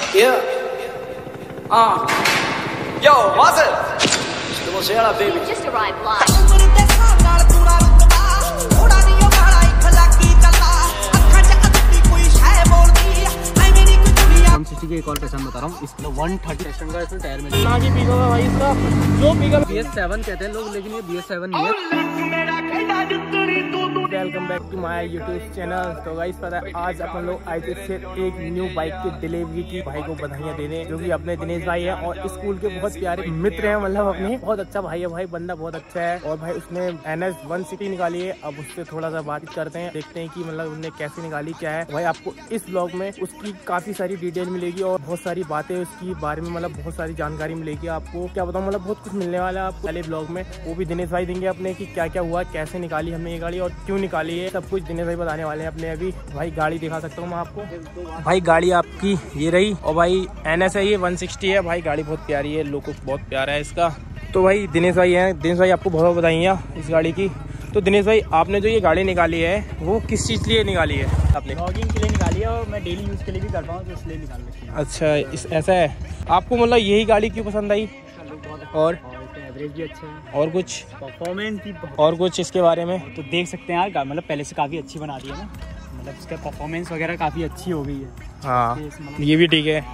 Yo, what's it? Te vou chegar, baby. Just arrived live. 160 की एक और पैसा बता रहा हूँ, इसमें 130 सेशन का इसमें टायर में आगे पीगा भाई इसका जो पीगा BS7 कहते हैं लोग, लेकिन ये BS7 नहीं है। Welcome back to my YouTube channel. तो गाइस पता है आज अपन लोग आए थे सिर्फ एक न्यू बाइक की डिलीवरी की भाई को बधाइयाँ देने, जो कि अपने दिनेश भाई है और स्कूल के बहुत प्यारे मित्र हैं, मतलब अपने बहुत अच्छा भाई है, भाई बंदा बहुत अच्छा है। और भाई उसने NS 160 निकाली है। अब उससे थोड़ा सा बात करते हैं, देखते हैं कि मतलब उसने कैसे निकाली, क्या है। भाई आपको इस ब्लॉग में उसकी काफी सारी डिटेल मिलेगी और बहुत सारी बातें उसकी बारे में, मतलब बहुत सारी जानकारी मिलेगी आपको। क्या बताऊँ, मतलब बहुत कुछ मिलने वाला है आपको पहले ब्लॉग में। वो भी दिनेश भाई देंगे अपने की क्या क्या हुआ, कैसे निकाली हमने ये गाड़ी और क्यों निकाली है, सब कुछ दिनेश भाई बताने वाले हैं अपने। अभी भाई गाड़ी दिखा सकता हूँ मैं आपको। भाई गाड़ी आपकी ये रही और भाई NS है, ये 160 है। भाई गाड़ी बहुत प्यारी है, लोगों को बहुत प्यारा है इसका। तो भाई दिनेश भाई हैं, दिनेश भाई आपको बहुत बधाइयाँ इस गाड़ी की। तो दिनेश भाई आपने जो ये गाड़ी निकाली है वो किस चीज़ के लिए निकाली है? आपने ब्लॉगिंग के लिए निकाली है और मैं डेली यूज़ के लिए भी करता हूँ, तो इसलिए निकाल रखी है। अच्छा, ऐसा है। आपको मतलब यही गाड़ी क्यों पसंद आई? और एवरेज भी अच्छा है और कुछ परफॉर्मेंस भी और कुछ इसके बारे में तो देख सकते हैं यार, मतलब पहले से काफ़ी अच्छी बना दी है ना, मतलब इसका परफॉर्मेंस वगैरह काफ़ी अच्छी हो गई है। हाँ ये भी ठीक है।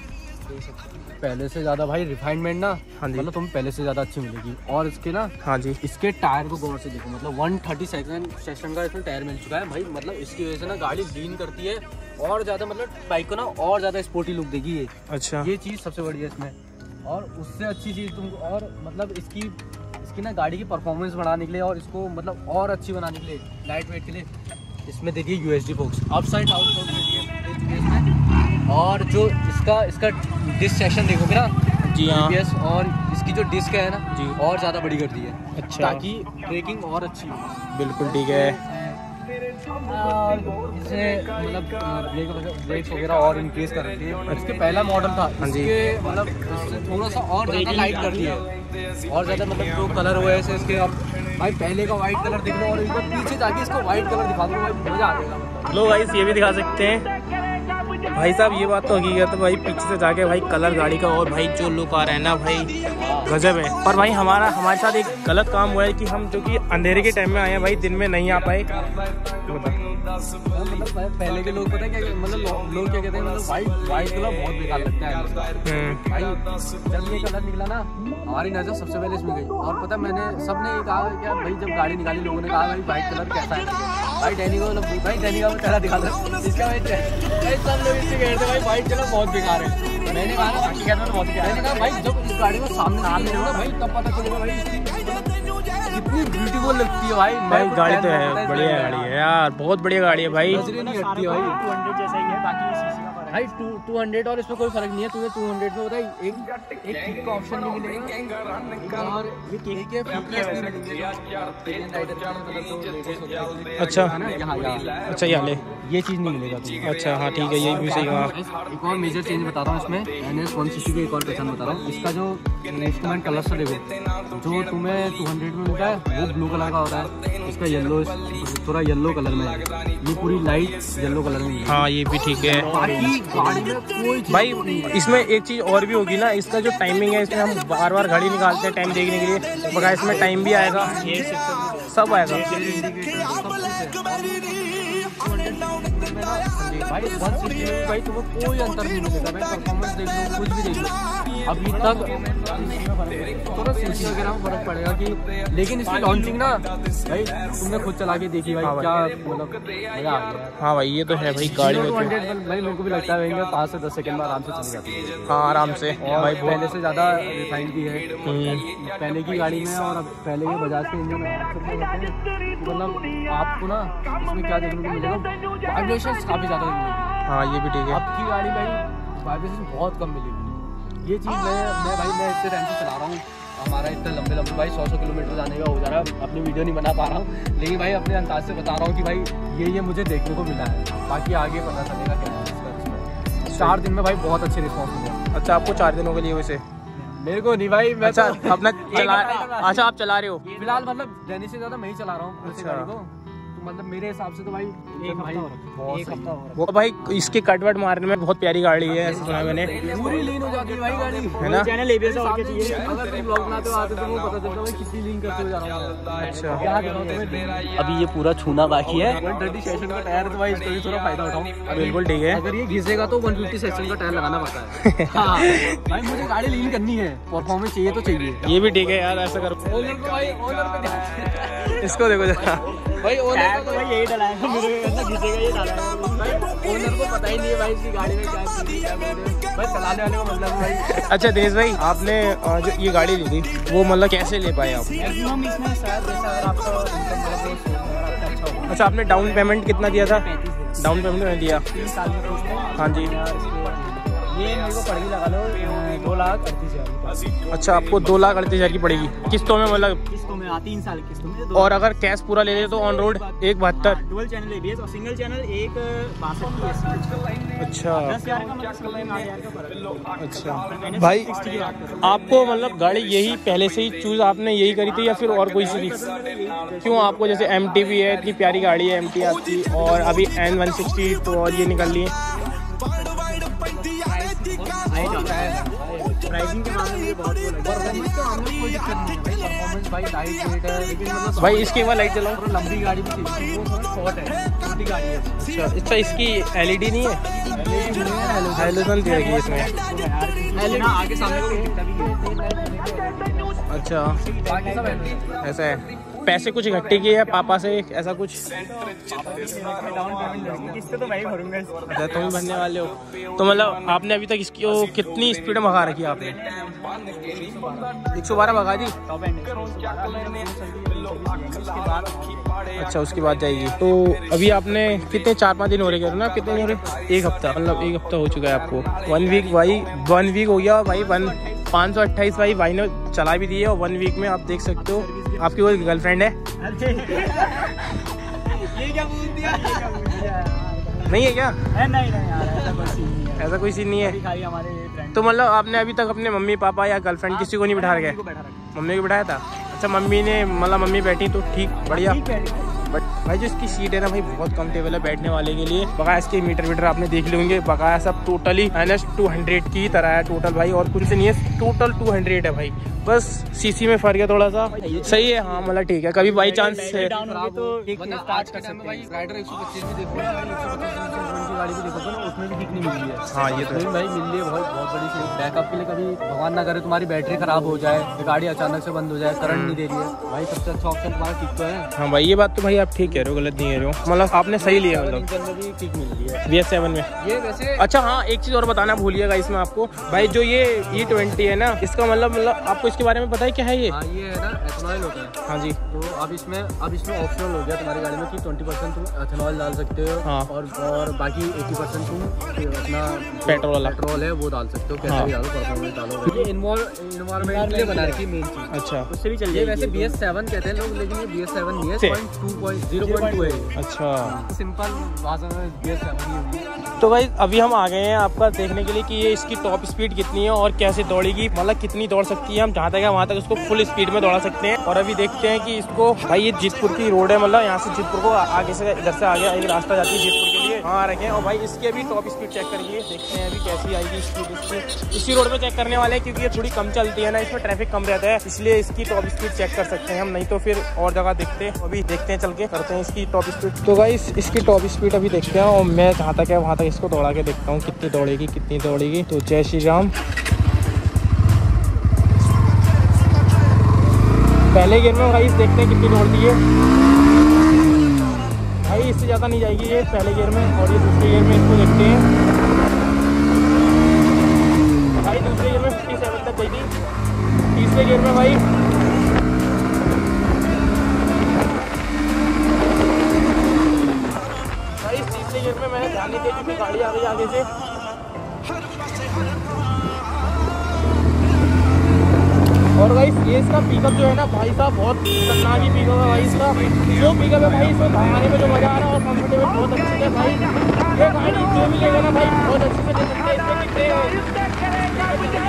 पहले से ज़्यादा भाई रिफाइनमेंट ना, हाँ जी, मतलब तुम्हें पहले से ज़्यादा अच्छी मिलेगी। और इसके ना, हाँ जी, इसके टायर को गौर से देखो, मतलब 130 सेशन का इसमें टायर मिल चुका है भाई। मतलब इसकी वजह से ना गाड़ी लीन करती है और ज़्यादा, मतलब बाइक को ना और ज़्यादा स्पोर्टी लुक देगी ये। अच्छा, ये चीज़ सबसे बड़ी है इसमें। और उससे अच्छी चीज़ तुमको, और मतलब इसकी ना गाड़ी की परफॉर्मेंस बढ़ाने के लिए और इसको मतलब और अच्छी बनाने के लिए, लाइट वेट के लिए इसमें दे दिए USD forks, upside out दे दिए इसमें। और जो इसका डिस्क सेक्शन देखोगे ना जी हाँ, ABS और इसकी जो डिस्क है ना जी, और ज़्यादा बड़ी कर दी है। अच्छा, ताकि ब्रेकिंग और अच्छी हो। बिल्कुल ठीक है। इसे मतलब ब्रेक्स वगैरह और इंक्रीज कर रही है। इसके पहला मॉडल था, इसके मतलब इससे थोड़ा सा और ज़्यादा लाइट कर दिया है और ज़्यादा, मतलब जो कलर हुआ है इसे इसके। अब भाई पहले का वाइट कलर देख लो और एक बार पीछे जाके इसको वाइट कलर दिखा दो, भाई मज़ा आ जाएगा। लो गाइस ये भी दिखा सकते हैं भाई साहब, ये बात तो हकीकत है भाई, पीछे से जाके भाई कलर गाड़ी का और भाई जो लुक आ रहा है ना भाई गजब है। पर भाई हमारे साथ एक गलत काम हुआ है कि हम जो कि अंधेरे के टाइम में आए हैं भाई, दिन में नहीं आ पाए। मतलब पहले के लोग पता है क्या, मतलब लोग क्या कहते हैं, मतलब वाइट कलर बहुत बेकार लगता है भाई। जब ये कलर निकला ना, हमारी नजर सबसे पहले इसमें गई। और पता मैंने सबने कहा क्या भाई, जब गाड़ी निकाली लोगों ने कहा भाई वाइट कलर कैसा है, भाई डैनिका में चेहरा दिखा दो इसका भाई सब लोग इससे कहते भाई वाइट कलर बहुत बेकार है। मैंने कहा भाई जब इस गाड़ी को सामने होगा भाई तब पता चलेगा भाई कितनी ब्यूटीफुल लगती है भाई। गाड़ी तो है, बढ़िया गाड़ी है यार, बहुत बढ़िया गाड़ी है भाई। नजरें नहीं हटती है भाई। 200 जैसा ही है, बाकी सीसी का भाई 200 और इसमें कोई फर्क नहीं है। तुम्हें 200 में बताइए एक किक का ऑप्शन नहीं मिलेगा और ये किक के फीचर्स नहीं मिलेंगे। अच्छा अच्छा यहाँ ले, ये चीज़ नहीं मिलेगा तुम्हें। अच्छा हाँ ठीक है, ये भी सही कहा। एक और मेजर चेंज बता रहा हूँ इसमें, NS 160 की एक और पहचान बता रहा हूँ। इसका जो इंस्ट्रूमेंट कलर से देखो, जो तुम्हें 200 में मिलता है वो ब्लू कलर का होता है, इसका येलो थोड़ा येलो कलर में है, ये पूरी लाइट येलो कलर में। हाँ ये भी ठीक है। गाड़ी में कोई भाई इसमें एक चीज़ और भी होगी ना, इसका जो टाइमिंग है, इसमें हम बार बार घड़ी निकालते हैं टाइम देखने के लिए, तो बगैर इसमें टाइम भी आएगा, सब आएगा भाई। 160 में भाई तुम्हें कोई अंतर नहीं मिलेगा भाई, परफॉर्मेंस देख लो, कुछ भी देख लो। अभी तक थोड़ा सीसी वगैरह में फर्क पड़ेगा कि, लेकिन इसकी लॉन्चिंग ना भाई तुमने खुद चला के देखी भाई, क्या मतलब मजा आ गया। हाँ भाई ये तो है भाई, गाड़ी में 200 भाई मेरे को भी लगता है 5 से 10 सेकंड में आराम से चली जाती है। हाँ आराम से। और भाई पहले से ज़्यादा रिफाइंड भी है पहले की गाड़ी में, और अब पहले के बजाज के इंजन मतलब आपको ना इसमें क्या देखने को मिलेगा, वाइब्रेशंस काफ़ी ज़्यादा मिलेगी। हाँ ये भी ठीक है। अब की गाड़ी भाई वाइब्रेशन बहुत कम मिलेगी। ये चीज़ मैं इतने टाइम से चला रहा हूँ, हमारा इतना लंबे भाई 100 किलोमीटर जाने का हो जा रहा है। अपनी वीडियो नहीं बना पा रहा हूँ, लेकिन भाई अपने अंदाज से बता रहा हूँ कि भाई ये मुझे देखने को मिला है। बाकी आगे पता चलेगा क्या है इसका। 4 दिन में भाई बहुत अच्छे रिस्पॉन्स मिले। अच्छा आपको 4 दिनों के लिए वैसे? मेरे को नहीं भाई, मैं अच्छा अपना चला, अच्छा आप चला रहे हो फिलहाल, मतलब देने से ज़्यादा मैं ही चला रहा हूँ गाड़ी को। तो मतलब मेरे हिसाब से तो भाई एक हफ्ता हो वो भाई इसके कट वट मारने में बहुत प्यारी गाड़ी है, ऐसा सुना मैंने। पूरी लीन हो जाती है भाई गाड़ी, है ना? चैनल एबीएस और क्या चाहिए। अगर तुम ब्लॉग बनाते हो आते तो वो पता चलता है कितनी लीन करते हुए जा रहा हूँ। अच्छा, क्या कर रहा हूँ तुम्हें, अभी ये पूरा छूना बाकी है। 130 सेशन का टायर है तो भाई इसका भी थोड़ा फायदा उठाऊं। बिल्कुल ठीक है। अगर ये घिसेगा तो 150 सेशन का टायर लगाना पड़ता है। हाँ भाई मुझे गाड़ी लीन करनी है, परफॉर्मेंस चाहिए तो चाहिए। ये भी ठीक है यार, ऐसा करो। ओनर को भाई, ओनर पे इसको देखो जरा भाई, ओनर को भाई यही डलाएगा, मेरे अंदर घिसेगा ये डालेगा भाई, ओनर को पता ही नहीं है भाई इसकी गाड़ी में क्या चीज़ है, क्या बोलते हैं। भाई चलाने वाले को मतलब भाई। अच्छा दिनेश भाई, आपने जो ये गाड़ी ली थी वो मतलब कैसे ले पाए आप? मैक्सिमम इसमें शायद जैसा अगर आपका इनकम अच्छा होगा। अच्छा, आपने डाउन पेमेंट कितना दिया था? डाउन पेमेंट में दिया 3 साल में तो उसमें हाँ जी। ये मेरे को पड़ेगी लगा लो 2,38,000। अच्छा, आपको 2,38,000 की पड़ेगी किस्तों में, मतलब किस्तों में 3 साल किस्तों में। और अगर कैश पूरा ले ले तो on road 1,72। Dual channel ABS और सिंगल चैनल 1,62 की एससी। अच्छा 10,000 का मतलब 8,000 का फर्क है। अच्छा भाई, 60 की बात कर रहा हूं। आपको मतलब गाड़ी यही पहले से ही चूज आपने यही करी थी या फिर और कोई सी? क्यों आपको जैसे MT भी है, इतनी प्यारी गाड़ी है MT आपकी, और अभी N160 तो और ये निकल ली है। प्राइसिंग के मामले में बहुत वो लगता है। परफॉर्मेंस के मामले में कोई दिक्कत नहीं है भाई, परफॉर्मेंस भाई लाइट वेट है, लेकिन मतलब भाई इसके बाद लाइट चलाओ। थोड़ा लंबी गाड़ी भी चाहिए, वो थोड़ा शॉर्ट है, छोटी गाड़ी है। अच्छा, इसकी LED नहीं है? हेलोजन दे रखी है इसमें। आगे सामने को दिखता भी है। अच्छा, बाकी सब है। ऐसा है। पैसे कुछ इकट्ठे किए हैं पापा से, ऐसा कुछ? डाउन पेमेंट किससे तो भाई भरूंगा। अच्छा, तुम भी भरने वाले हो तो मतलब आपने अभी तक इसकी वो कितनी स्पीड में भगा रखी है आपने? 112 भगा दी। टॉप एंड अच्छा, उसके बाद जाएगी। तो अभी आपने कितने 4-5 दिन हो रहे हैं ना? कितने दिन हो रहे? 1 हफ्ता, मतलब 1 हफ्ता हो चुका है आपको। 1 वीक भाई, 1 वीक हो गया भाई। 528 भाई ने चला भी दी है, और 1 वीक में आप देख सकते हो। आपकी कोई गर्लफ्रेंड है? ये क्या बोल दिया? नहीं है क्या? नहीं यार, ऐसा कोई सीन नहीं है। ऐसा कोई सीन नहीं है। खाली हमारे फ्रेंड। तो मतलब आपने अभी तक अपने मम्मी पापा या गर्लफ्रेंड किसी को नहीं बिठा रखे? मम्मी को बिठाया था। अच्छा, मम्मी ने मतलब मम्मी बैठी तो ठीक, बढ़िया। बट भाई जो इसकी सीट है ना भाई, बहुत कंफर्टेबल है बैठने वाले के लिए। बकाया इसके मीटर आपने देख लेंगे, बकाया सब टोटली NS 200 की तरह है टोटल भाई, और कुछ नहीं है, टोटल 200 है भाई। बस सीसी में फर्क है थोड़ा सा, सही है। हाँ मतलब ठीक है, कभी बाई चांस है डाउन होगी तो ठीक वरना स्टार्ट आज कर के टाइम में सकते भाई हैं। राइडर 125 भी देखो, 125 की गाड़ी भी देखो ना, उसमें भी किक नहीं मिली है। हाँ, ये तो है। भाई मिल रही है बहुत बड़ी चीज। बैकअप के लिए कभी भगवान ना करे तुम्हारी बैटरी खराब हो जाए, गाड़ी अचानक से बंद हो जाए, करंट नहीं दे रही है भाई, सबसे अच्छा ऑप्शन तुम्हारा किक तो है। हाँ भाई, ये बात तो भाई आप ठीक कह रहे हो, गलत नहीं कह रहे हो, मतलब आपने सही लिया। मतलब इंजन में भी किक मिल रही है BS7 में। ये वैसे। अच्छा हाँ, एक चीज़ और बताना भूलिएगा इसमें आपको भाई, जो ये E20 है ना, इसका मतलब आपको इसके बारे में पता है क्या है ये? हाँ, ये है ना एथेनॉल होता है। हाँ जी। तो अब इसमें ऑप्शनल हो गया तुम्हारी गाड़ी में कि 20% तुम एथेनॉल डाल सकते हो। हाँ। और बाकी 80% तुम अपना पेट्रोल है वो डाल सकते हो, कैसे हाँ। भी डालो, परफॉर्मेंस डालो। ये इन्वायरमेंट के लिए बना रखी मेन चीज। अच्छा, उससे भी चल ये जाएगी। वैसे BS7 कहते हैं लोग, लेकिन ये BS7 नहीं है, 0.2 है। अच्छा। सिंपल भाषा में BS7 ही होगी। तो भाई अभी हम आ गए हैं आपका देखने के लिए कि ये इसकी टॉप स्पीड कितनी है और कैसे दौड़ेगी, मतलब कितनी दौड़ सकती है। हम जहाँ तक है वहाँ तक इसको फुल स्पीड में दौड़ा सकते हैं। और अभी देखते हैं कि इसको भाई, ये जीतपुर की रोड है, मतलब यहाँ से जीतपुर को आगे से इधर से आगे एक रास्ता जाती है जीतपुर के लिए, वहाँ रखे हैं। और भाई इसकी अभी टॉप स्पीड चेक करिए, देखते हैं अभी कैसी आएगी स्पीड इसकी। इसी रोड पे चेक करने वाले हैं क्योंकि ये थोड़ी कम चलती है ना, इसमें ट्रैफिक कम रहता है, इसलिए इसकी टॉप स्पीड चेक कर सकते हैं हम, नहीं तो फिर और जगह देखते हैं। अभी देखते हैं, चल के करते हैं इसकी टॉप स्पीड। तो भाई इसकी टॉप स्पीड अभी देखते हैं, और मैं जहाँ तक है वहाँ तक इसको दौड़ा के देखता हूँ कितनी दौड़ेगी। तो जय श्री राम। पहले गियर में भाई देखते हैं कितनी दौड़ती है भाई, इससे ज़्यादा नहीं जाएगी ये पहले गियर में, और ये दूसरे गियर में इसको देखते हैं भाई। दूसरे गियर में 57 तक गई थी, तीसरे गियर में भाई तीसरे गियर में मैंने ध्यान नहीं दिया क्योंकि गाड़ी आ गई आगे से। और भाई ये इसका पिकअप जो है ना भाई साहब, बहुत खतरनाक ही पिकअप है भाई इसका। जो पिकअप है भाई, इसमें भगाने में जो मजा आ रहा है और कंफर्टेबल बहुत अच्छी है भाई। ये गाड़ी जो भी लेगा ना भाई, बहुत अच्छे से दे सकते हैं। इसमें कितने दे रहे हो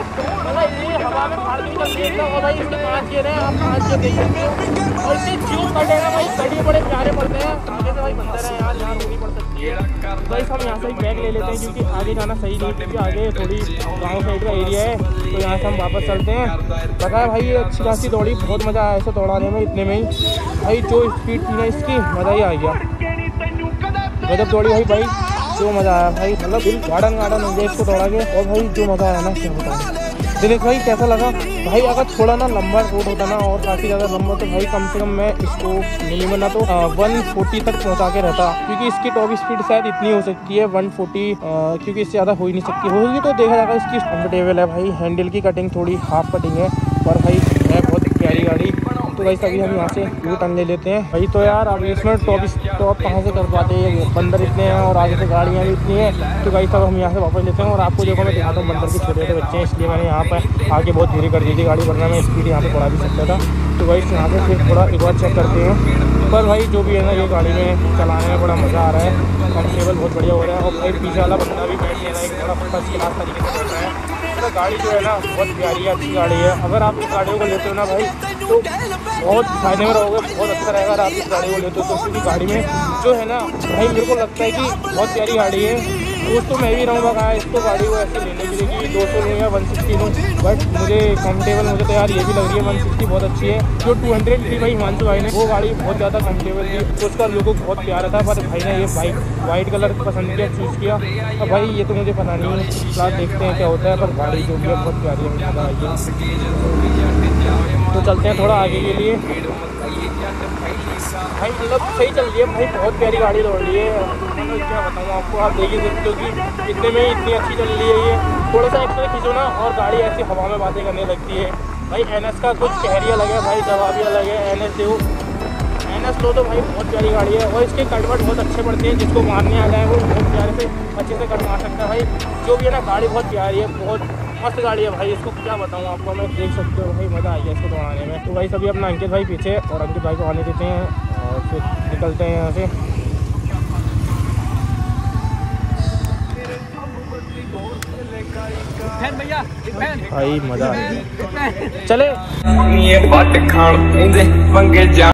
मतलब ये हवा में फाड़ दी चलती है और भाई इसके 5 गियर हैं, आप 5 गियर देख सकते हो। और इसके जो कटे हैं भाई कटे बड़े प्यारे पड़ते हैं, आगे से भाई बनते रहे यार, यहाँ रोनी पड़ सकती है। भाई हम यहाँ से एक बैग ले लेते हैं क्योंकि आगे जाना सही नहीं, क्योंकि आगे थोड़ी गाँव साइड का एरिया है, तो यहाँ से हम वापस चलते हैं। पता है भाई ये अच्छी खासी दौड़ी, बहुत मज़ा आया ऐसे दौड़ाने में, इतने में ही भाई जो स्पीड थी ना इसकी मज़ा ही आ गया, गजब दौड़ी भाई। भाई जो मज़ा आया भाई, मतलब दिल गार्डन हो गया इसको दौड़ा के। और भाई जो मज़ा आया ना क्या बताऊँ। दिनेश भाई कैसा लगा भाई? अगर थोड़ा ना लंबा रोड होता ना और काफ़ी ज़्यादा लंबा, तो भाई कम से कम मैं इसको मिनिमम ना तो 140 तक पहुंचा के रहता, क्योंकि इसकी टॉप स्पीड शायद इतनी हो सकती है 140, क्योंकि इससे ज़्यादा हो ही नहीं सकती। होगी तो देखा जाएगा। इसकी कंफर्टेबल है भाई, हैंडल की कटिंग थोड़ी हाफ कटिंग है, पर भाई है बहुत प्यारी गाड़ी। तो भाई सभी हम यहाँ से यू टर्न ले लेते हैं भाई। तो यार अब इसमें टॉप कहाँ से कर पाते हैं, बंदर इतने हैं और आगे से गाड़ियाँ भी इतनी हैं। तो भाई सब हम यहाँ से वापस लेते हैं। और आपको देखो मैं दिखाता हूँ, बंदर के छोटे छोटे बच्चे हैं, इसलिए मैंने यहाँ पर आगे बहुत धीरे कर दी थी गाड़ी, वरना मैं स्पीड यहाँ पे बढ़ा भी सकता था। तो भाई यहाँ पे फिर थोड़ा एक बार चेक करते हैं। पर भाई जो भी है ना, ये गाड़ी में चलाने में बड़ा मज़ा आ रहा है, कंफर्टेबल बहुत बढ़िया हो रहा है। और भाई पीछे वाला बंदा भी बैठ रहा है, एक बड़ा फर्स्ट क्लास तरीके से बैठ रहा है। तो गाड़ी जो है ना बहुत प्यारी है, अच्छी गाड़ी है। अगर आप इस गाड़ियों को लेते हो ना भाई तो बहुत फायदे में रहोगे, बहुत अच्छा रहेगा अगर आप इस गाड़ी को लेते हो। तो क्योंकि गाड़ी में जो है ना भाई मेरे को लगता है कि बहुत प्यारी गाड़ी है। दोस्तों मैं भी रहूँगा कहा इसको गाड़ी को ऐसे लेने के लिए कि 200 लूँ या 160 लूँ, बट मुझे कम्फर्टेबल, मुझे तो यार ये भी लग रही है 160 बहुत अच्छी है। जो 200 थी भाई हिमांशु भाई ने, वो गाड़ी बहुत ज़्यादा कम्फर्टेबल थी, तो उसका लुक बहुत प्यारा था। पर भाई ने ये वाइट कलर पसंद किया, चूज़ किया। अब भाई ये तो मुझे पता नहीं है, फिलहाल देखते हैं क्या होता है। पर गाड़ी जो भी है बहुत प्यारी है। तो चलते हैं थोड़ा आगे के लिए भाई, मतलब सही चल रही है भाई, बहुत प्यारी गाड़ी दौड़ रही है। मतलब क्या बताऊँ आपको, आप देख ही सकते हो कि इतने में इतनी अच्छी चल रही है ये। थोड़ा सा एक्स्ट्रा खींचो ना और गाड़ी ऐसी हवा में बातें करने लगती है भाई। NS का कुछ शहरी अलग है भाई, जवाबी अलग है। NS दो NS लो तो भाई बहुत प्यारी गाड़ी है। और इसके कटवट बहुत अच्छे पड़ते हैं, जिसको मारने आ जाए वो बहुत प्यारे से अच्छे से कट मार सकता है भाई। जो भी है ना गाड़ी बहुत प्यारी है, बहुत मस्त गाड़ी है भाई। इसको क्या बताऊँ आपको, मैं देख सकते हो भाई, मज़ा आ गया इसको दौड़ाने में। तो भाई सभी अपना अंकित भाई पीछे, और अंकित भाई को आने देते हैं और फिर निकलते हैं यहाँ से। भाई मज़ा आ गया, चले।